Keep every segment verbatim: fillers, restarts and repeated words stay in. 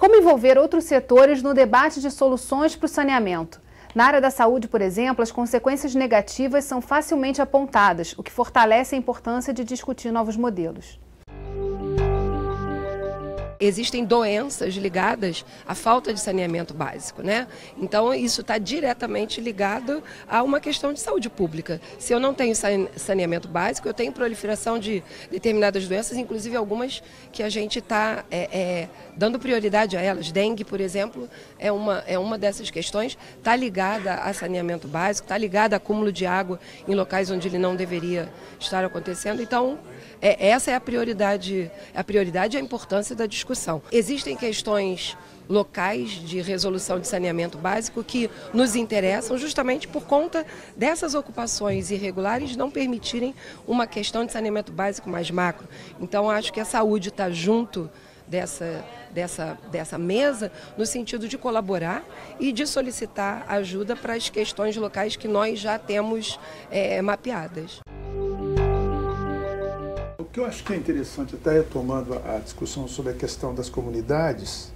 Como envolver outros setores no debate de soluções para o saneamento? Na área da saúde, por exemplo, as consequências negativas são facilmente apontadas, o que fortalece a importância de discutir novos modelos. Existem doenças ligadas à falta de saneamento básico, né? Então isso está diretamente ligado a uma questão de saúde pública. Se eu não tenho saneamento básico, eu tenho proliferação de determinadas doenças, inclusive algumas que a gente está é, é, dando prioridade a elas. Dengue, por exemplo, é uma, é uma dessas questões, está ligada a saneamento básico, está ligada a acúmulo de água em locais onde ele não deveria estar acontecendo. Então, é, essa é a prioridade, a prioridade e a importância da discussão. Existem questões locais de resolução de saneamento básico que nos interessam justamente por conta dessas ocupações irregulares não permitirem uma questão de saneamento básico mais macro. Então, acho que a saúde está junto dessa, dessa, dessa mesa no sentido de colaborar e de solicitar ajuda para as questões locais que nós já temos é, mapeadas. O que eu acho que é interessante, até retomando a discussão sobre a questão das comunidades,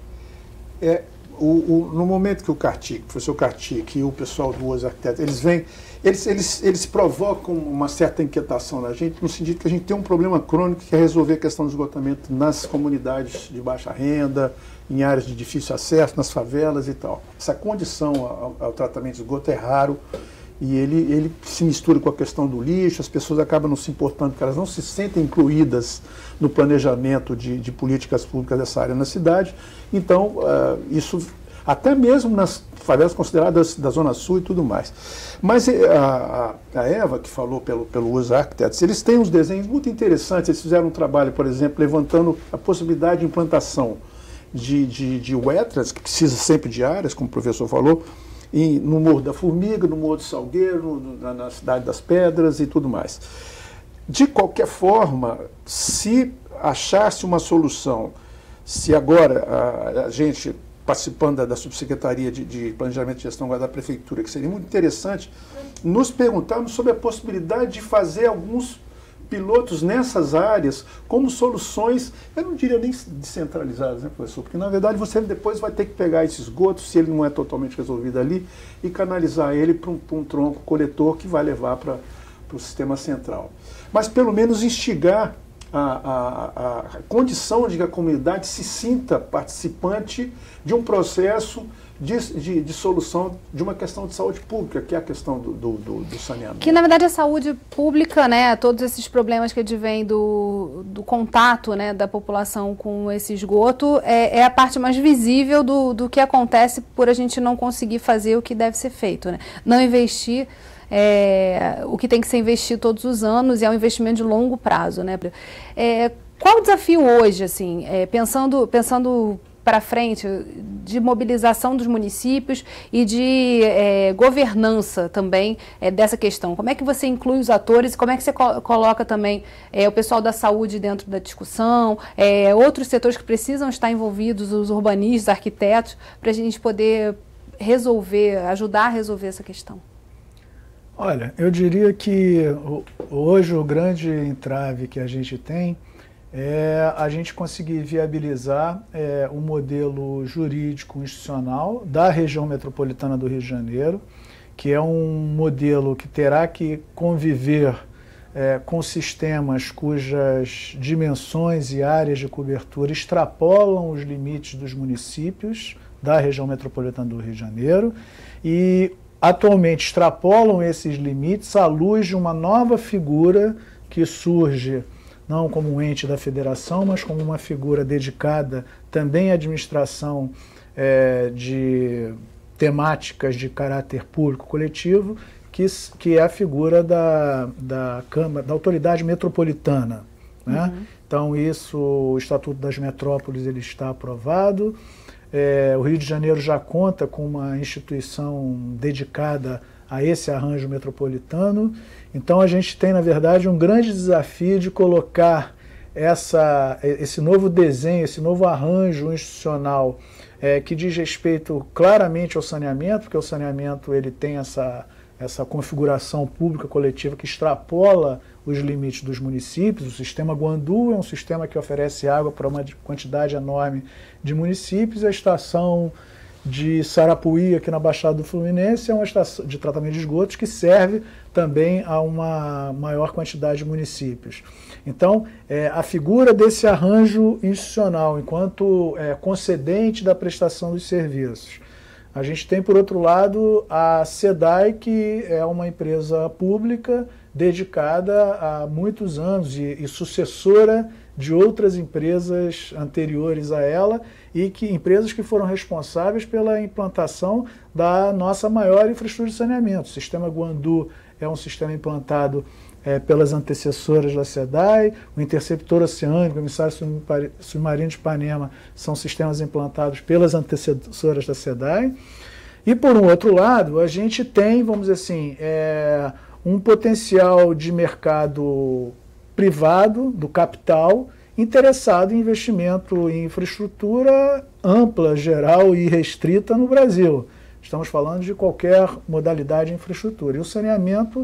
é o, o, no momento que o Kartik, o professor Kartik e o pessoal do Os Arquitetos, eles vêm, eles, eles, eles provocam uma certa inquietação na gente, no sentido que a gente tem um problema crônico que é resolver a questão do esgotamento nas comunidades de baixa renda, em áreas de difícil acesso, nas favelas e tal. Essa condição ao, ao tratamento de esgoto é raro. E ele, ele se mistura com a questão do lixo, as pessoas acabam não se importando, porque elas não se sentem incluídas no planejamento de, de políticas públicas dessa área na cidade. Então, uh, isso até mesmo nas favelas consideradas da Zona Sul e tudo mais. Mas a, a, a Eva, que falou pelo, pelo Os Arquitetos, eles têm uns desenhos muito interessantes. Eles fizeram um trabalho, por exemplo, levantando a possibilidade de implantação de, de, de wetlands, que precisa sempre de áreas, como o professor falou, E no Morro da Formiga, no Morro do Salgueiro, no, na, na Cidade das Pedras e tudo mais. De qualquer forma, se achasse uma solução, se agora a, a gente, participando da, da Subsecretaria de, de Planejamento e Gestão da Prefeitura, que seria muito interessante, nos perguntarmos sobre a possibilidade de fazer alguns pilotos nessas áreas como soluções, eu não diria nem descentralizadas, né, professor? Porque, na verdade, você depois vai ter que pegar esse esgoto, se ele não é totalmente resolvido ali, e canalizar ele para um, um tronco coletor que vai levar para o sistema central. Mas, pelo menos, instigar a, a, a condição de que a comunidade se sinta participante de um processo De, de, de solução de uma questão de saúde pública, que é a questão do, do, do, do saneamento. Que, na verdade, a saúde pública, né, todos esses problemas que advêm do, do contato, né, da população com esse esgoto, é, é a parte mais visível do, do que acontece por a gente não conseguir fazer o que deve ser feito, né? Não investir é, o que tem que ser investido todos os anos, e é um investimento de longo prazo, né? É, qual o desafio hoje, assim, é, pensando, pensando para frente, de mobilização dos municípios e de é, governança também é, dessa questão? Como é que você inclui os atores e como é que você co coloca também é, o pessoal da saúde dentro da discussão, é, outros setores que precisam estar envolvidos, os urbanistas, arquitetos, para a gente poder resolver, ajudar a resolver essa questão? Olha, eu diria que hoje o grande entrave que a gente tem é a gente conseguir viabilizar é, um modelo jurídico institucional da região metropolitana do Rio de Janeiro, que é um modelo que terá que conviver é, com sistemas cujas dimensões e áreas de cobertura extrapolam os limites dos municípios da região metropolitana do Rio de Janeiro e atualmente extrapolam esses limites à luz de uma nova figura que surge não como um ente da federação, mas como uma figura dedicada também à administração é, de temáticas de caráter público coletivo, que, que é a figura da, da, Câmara, da Autoridade Metropolitana. Né? Uhum. Então, isso, o Estatuto das Metrópoles ele está aprovado, é, o Rio de Janeiro já conta com uma instituição dedicada a esse arranjo metropolitano. Então a gente tem, na verdade, um grande desafio de colocar essa, esse novo desenho, esse novo arranjo institucional é, que diz respeito claramente ao saneamento, porque o saneamento ele tem essa, essa configuração pública coletiva que extrapola os limites dos municípios. O sistema Guandu é um sistema que oferece água para uma quantidade enorme de municípios. A estação de Sarapuí, aqui na Baixada do Fluminense, é uma estação de tratamento de esgotos que serve também a uma maior quantidade de municípios. Então, é, a figura desse arranjo institucional, enquanto é, concedente da prestação dos serviços. A gente tem, por outro lado, a SEDAI, que é uma empresa pública dedicada há muitos anos e, e sucessora de outras empresas anteriores a ela, e que empresas que foram responsáveis pela implantação da nossa maior infraestrutura de saneamento. O sistema Guandu é um sistema implantado é, pelas antecessoras da SEDAI, o interceptor oceânico, o emissário submarino de Ipanema são sistemas implantados pelas antecessoras da SEDAI. E, por um outro lado, a gente tem, vamos dizer assim, é, um potencial de mercado privado, do capital, interessado em investimento em infraestrutura ampla, geral e restrita no Brasil. Estamos falando de qualquer modalidade de infraestrutura. E o saneamento,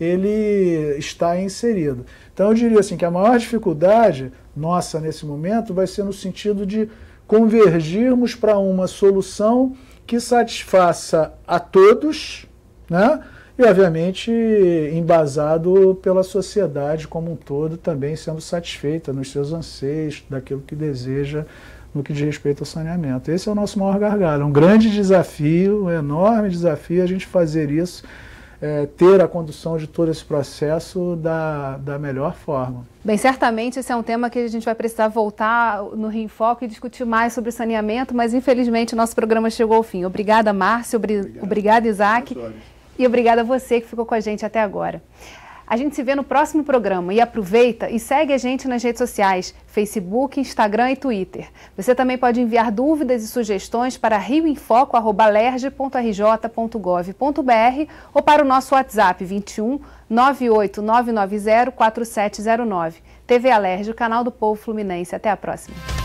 ele está inserido. Então, eu diria assim que a maior dificuldade nossa nesse momento vai ser no sentido de convergirmos para uma solução que satisfaça a todos, né? E, obviamente, embasado pela sociedade como um todo, também sendo satisfeita nos seus anseios, daquilo que deseja no que diz respeito ao saneamento. Esse é o nosso maior gargalo. É um grande desafio, um enorme desafio a gente fazer isso, é, ter a condução de todo esse processo da, da melhor forma. Bem, certamente esse é um tema que a gente vai precisar voltar no Rio em Foco e discutir mais sobre saneamento, mas infelizmente o nosso programa chegou ao fim. Obrigada, Márcio, obri Obrigado. obrigada, Isaac. E obrigada a você que ficou com a gente até agora. A gente se vê no próximo programa e aproveita e segue a gente nas redes sociais, Facebook, Instagram e Twitter. Você também pode enviar dúvidas e sugestões para rioinfoco arroba lerge ponto r j ponto gov ponto b r ou para o nosso WhatsApp vinte e um, nove oito nove nove zero, quatro sete zero nove. T V Alerj, o canal do povo fluminense. Até a próxima.